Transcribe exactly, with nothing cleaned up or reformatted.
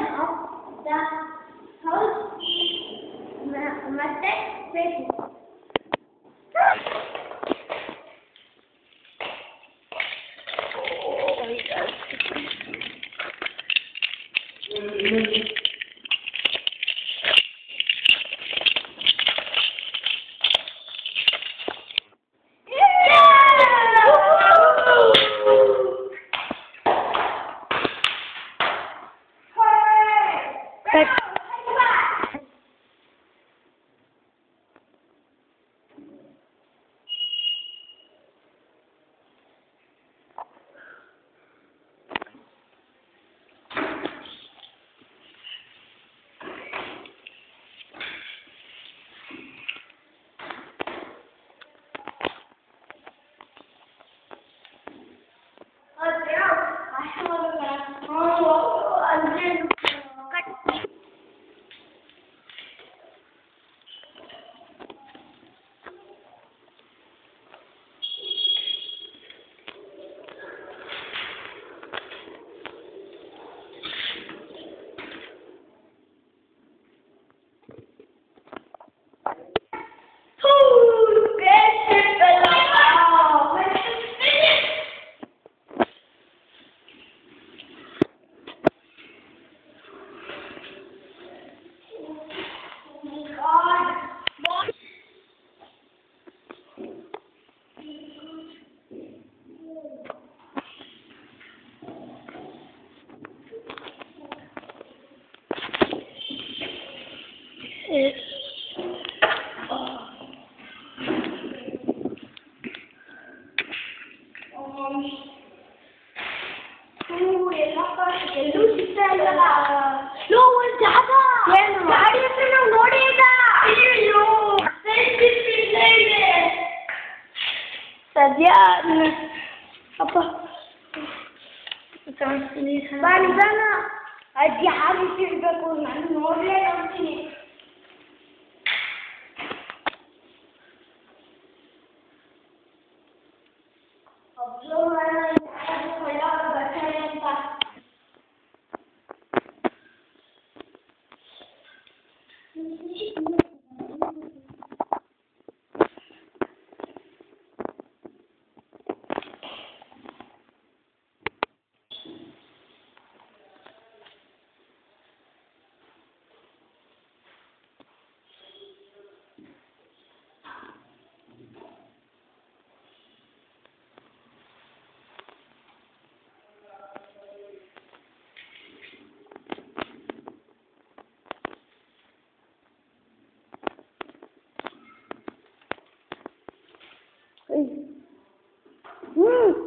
portion of the house mustache face. Oh, he does. It, uh, um, ಹೂ ಎಲ್ಲ ಎಲ್ಲೂ ಸಿಗ್ತಾ ಇಲ್ಲಲ್ಲ. ಲೋ, ಒಂದ್ ಜಾಗ ಏನು? ಗಾಡಿ ಹತ್ರ ನಾವು ನೋಡೇ ಇಲ್ಲ. ಅಯ್ಯೋ, ಇಲ್ಲೇ ಇದೆ. ಸದ್ಯ ಅಪ್ಪ ಬಂದನ ಅದು ಯಾವ ರೀತಿ ಇರಬೇಕು ನಾನು ನೋಡ್ಲೇ ನೋಡ್ತೀನಿ. ಅಬ್ಸರ್ವ್ ಮಾಡೋಣ ಒಳ್ಳೆ ಬರ್ತಾರೆ ಅಂತ. ಹ್ಮ್